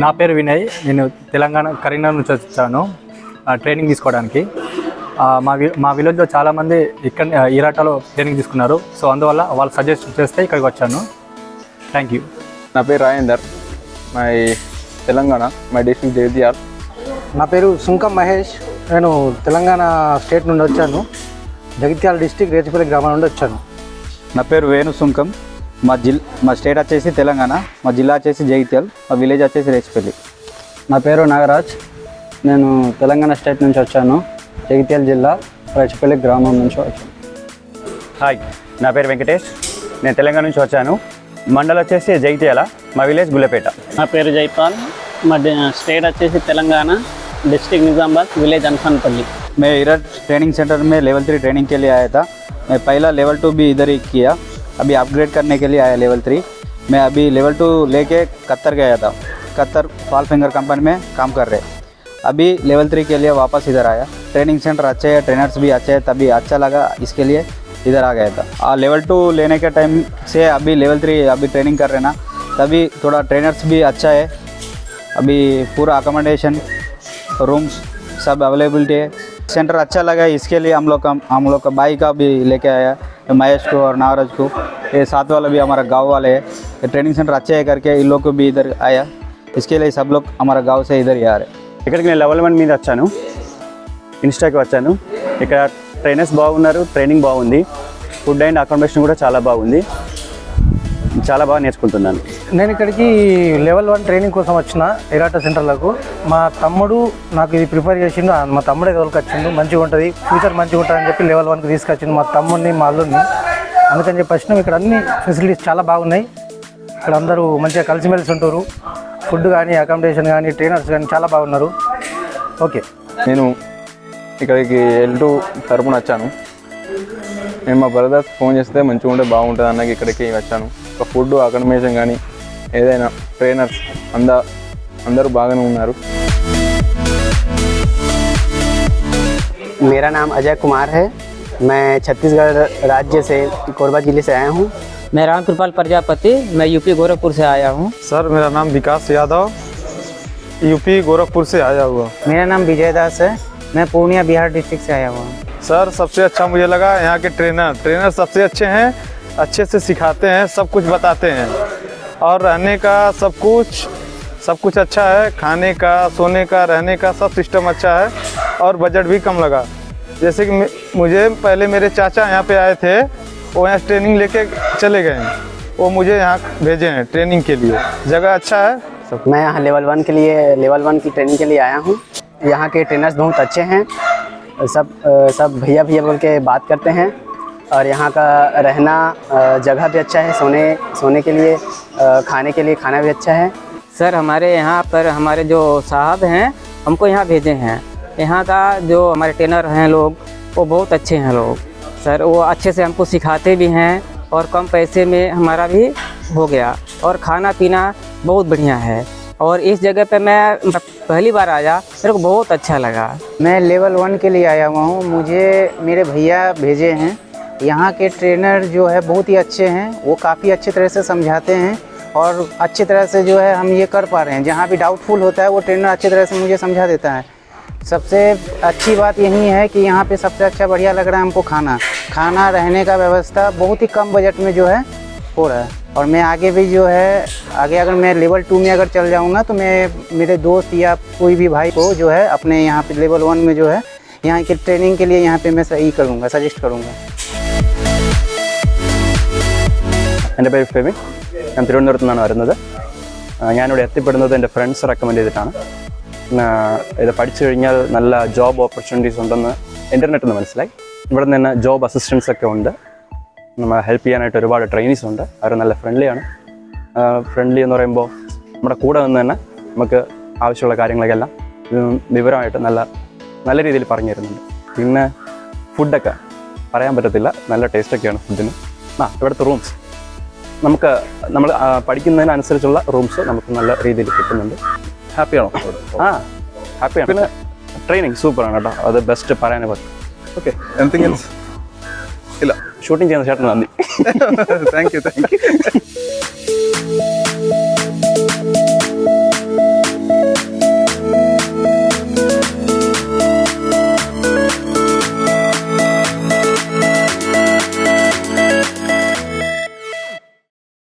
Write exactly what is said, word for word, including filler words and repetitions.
నా పేరు వినయ్. నేను తెలంగాణ కరీంనగర్ నుంచి వచ్చాను ట్రైనింగ్ తీసుకోవడానికి. మా వి మా విలేజ్లో చాలామంది ఇక్కడ ఈరాటలో ట్రైనింగ్ తీసుకున్నారు. సో అందువల్ల వాళ్ళు సజెస్ట్ చేస్తే ఇక్కడికి వచ్చాను. Thank you. నా పేరు Rajender, my Telangana, my district Jagtial. నా పేరు సుంకం మహేష్, నేను తెలంగాణ స్టేట్ నుండి వచ్చాను. జగిత్యాల డిస్ట్రిక్ట్ రేచిపల్లి గ్రామం నుండి వచ్చాను. నా పేరు వేణు సుంకం, మా జిల్ మా స్టేట్ వచ్చేసి తెలంగాణ, మా జిల్లా వచ్చేసి జగిత్యాల, మా విలేజ్ వచ్చేసి రేచిపల్లి. నా పేరు నాగరాజ్, నేను తెలంగాణ స్టేట్ నుంచి వచ్చాను. జగిత్యాల జిల్లా రేచిపల్లి గ్రామం నుంచి వచ్చాను. హాయ్, నా పేరు వెంకటేష్, నేను తెలంగాణ నుంచి వచ్చాను. మండల్ వచ్చేసి జగిత్యాల, మా విలేజ్ గుల్లపేట. నా పేరు జైపాల్, మా స్టేట్ వచ్చేసి తెలంగాణ, डिस्ट्रिक्ट निजामाबाद, विलेज अनफनपल्ली. मैं इरट ट्रेनिंग सेंटर में लेवल थ्री ट्रेनिंग के लिए आया था. मैं पहला लेवल टू भी इधर ही किया, अभी अपग्रेड करने के लिए आया लेवल थ्री. मैं अभी लेवल टू लेके कतर गया था, कतर फाल फिंगर कंपनी में काम कर रहे. अभी लेवल थ्री के लिए वापस इधर आया. ट्रेनिंग सेंटर अच्छे है, ट्रेनर्स भी अच्छे हैं, तभी अच्छा लगा, इसके लिए इधर आ गया था. आ, लेवल टू लेने के टाइम से अभी लेवल थ्री अभी ट्रेनिंग कर रहे ना, तभी थोड़ा ट्रेनर्स भी अच्छा है. अभी पूरा अकोमोडेशन, रूम्स सब अवेलेबिलिटी है. सेंटर अच्छा लगा, इसके लिए हम लोग का हम लोग का बाई का भी लेके आया, महेश को और नागराज को. ये साथ वाला भी हमारा गांव वाले है. ट्रेनिंग सेंटर अच्छे है करके इन लोग को भी इधर आया, इसके लिए सब लोग हमारा गांव से इधर ही आ रहे. ఇక్కడికి నేను లెవెల్ వన్ మీద వచ్చాను, ఇన్స్టాకి వచ్చాను. ఇక్కడ ట్రైనర్స్ బాగున్నారు, ట్రైనింగ్ బాగుంది, ఫుడ్ అండ్ అకామిడేషన్ కూడా చాలా బాగుంది, చాలా బాగా నేర్చుకుంటున్నాను. నేను ఇక్కడికి లెవెల్ వన్ ట్రైనింగ్ కోసం వచ్చిన ఇరాటా సెంటర్లకు. మా తమ్ముడు నాకు ఇది ప్రిపేర్ చేసిండు, మా తమ్ముడే తోలుకొచ్చిండు. మంచిగా ఉంటుంది, ఫ్యూచర్ మంచిగా ఉంటుంది అని చెప్పి లెవెల్ వన్కి తీసుకొచ్చిండు మా తమ్ముడిని, మా అల్లుడిని. అందుకని చెప్పి వచ్చినాం. ఇక్కడ అన్ని ఫెసిలిటీస్ చాలా బాగున్నాయి. ఇక్కడ అందరూ మంచిగా కలిసిమెలిసి ఉంటారు. ఫుడ్ కానీ, అకామిడేషన్ కానీ, ట్రైనర్స్ కానీ చాలా బాగున్నారు. ఓకే, నేను ఇక్కడికి ఎల్ టూ తరపున వచ్చాను. నేను మా బ్రదర్స్ ఫోన్ చేస్తే మంచిగా ఉంటే బాగుంటుంది అన్నకి ఇక్కడికి వచ్చాను. ఒక ఫుడ్, అకామిడేషన్ కానీ ఏదైనా, ట్రైనర్స్ అందా అందరూ బాగానే ఉన్నారు. मेरा नाम अजय कुमार है, मैं छत्तीसगढ़ राज्य से कोरबा जिले से आया हूँ. मैं रामकृपाल प्रजापति, मैं यूपी गोरखपुर से आया हूँ. सर, मेरा नाम विकास यादव, यूपी गोरखपुर से आया हुआ. मेरा नाम विजय दास है, मैं पूर्णिया बिहार डिस्ट्रिक्ट से आया हुआ हूँ. सर, सबसे अच्छा मुझे लगा यहाँ के ट्रेनर ट्रेनर सबसे अच्छे हैं, अच्छे से सिखाते हैं, सब कुछ बताते हैं, और रहने का सब कुछ सब कुछ अच्छा है. खाने का, सोने का, रहने का सब सिस्टम अच्छा है, और बजट भी कम लगा. जैसे कि मुझे पहले मेरे चाचा यहाँ पे आए थे, वो यहाँ ट्रेनिंग लेके चले गए हैं, वो मुझे यहाँ भेजे हैं ट्रेनिंग के लिए. जगह अच्छा है. सब मैं यहाँ लेवल वन के लिए लेवल वन की ट्रेनिंग के लिए आया हूँ. यहाँ के ट्रेनर्स बहुत अच्छे हैं, सब सब भैया भैया बोल के बात करते हैं, और यहाँ का रहना जगह भी अच्छा है, सोने सोने के लिए, खाने के लिए खाना भी अच्छा है. सर, हमारे यहाँ पर हमारे जो साहब हैं हमको यहाँ भेजे हैं. यहाँ का जो हमारे ट्रेनर हैं लोग, वो बहुत अच्छे हैं लोग. सर, वो अच्छे से हमको सिखाते भी हैं, और कम पैसे में हमारा भी हो गया, और खाना पीना बहुत बढ़िया है. और इस जगह पे मैं पहली बार आया, मेरे को बहुत अच्छा लगा. मैं लेवल वन के लिए आया हुआ हूँ. मुझे मेरे भैया भेजे हैं. यहाँ के ट्रेनर जो है बहुत ही अच्छे हैं, वो काफ़ी अच्छी तरह से समझाते हैं, और अच्छी तरह से जो है हम ये कर पा रहे हैं. जहाँ भी डाउटफुल होता है वो ट्रेनर अच्छी तरह से मुझे समझा देता है. सबसे अच्छी बात यही है कि यहाँ पे सबसे अच्छा बढ़िया लग रहा है हमको खाना खाना रहने का व्यवस्था बहुत ही कम बजट में जो है हो रहा है. और मैं आगे भी जो है आगे अगर मैं लेवल टू में अगर चल जाऊँगा तो मैं मेरे दोस्त या कोई भी भाई को जो है अपने यहाँ पे लेवल वन में जो है यहाँ की ट्रेनिंग के लिए यहाँ पे मैं सही करूँगा, सजेस्ट करूँगा. എൻ്റെ പേര് ഫെമി, ഞാൻ തിരുവനന്തപുരത്ത് നിന്നാണ് വരുന്നത്. ഞാനിവിടെ എത്തിപ്പെടുന്നത് എൻ്റെ ഫ്രണ്ട്സ് റെക്കമെൻഡ് ചെയ്തിട്ടാണ്. ഇത് പഠിച്ചു കഴിഞ്ഞാൽ നല്ല ജോബ് ഓപ്പർച്യൂണിറ്റീസ് ഉണ്ടെന്ന് ഇൻ്റർനെറ്റിൽ നിന്ന് മനസ്സിലായി. ഇവിടെ നിന്ന് തന്നെ ജോബ് അസിസ്റ്റൻസ് ഒക്കെ ഉണ്ട്, നമ്മൾ ഹെൽപ്പ് ചെയ്യാനായിട്ട് ഒരുപാട് ട്രെയിനീസ് ഉണ്ട്. അവർ നല്ല ഫ്രണ്ട്ലിയാണ്. ഫ്രണ്ട്ലി എന്ന് പറയുമ്പോൾ നമ്മുടെ കൂടെ നിന്ന് തന്നെ നമുക്ക് ആവശ്യമുള്ള കാര്യങ്ങളൊക്കെ എല്ലാം വിവരമായിട്ട് നല്ല നല്ല രീതിയിൽ പറഞ്ഞു തരുന്നുണ്ട്. പിന്നെ ഫുഡൊക്കെ പറയാൻ പറ്റത്തില്ല, നല്ല ടേസ്റ്റൊക്കെയാണ് ഫുഡിന്. ആ ഇവിടുത്തെ റൂംസ് നമുക്ക് നമ്മൾ പഠിക്കുന്നതിനനുസരിച്ചുള്ള റൂംസ് നമുക്ക് നല്ല രീതിയിൽ കിട്ടുന്നുണ്ട്. ഹാപ്പിയാണോ? ആ ഹാപ്പിയാണ്. പിന്നെ ട്രെയിനിങ് സൂപ്പറാണ് കേട്ടോ, അത് ബെസ്റ്റ് പറയാനേ പറ്റും. Okay, anything else? ഇല്ല, ഷൂട്ടിംഗ് ചെയ്യുന്ന ചേട്ടൻ നന്ദി. Thank you thank you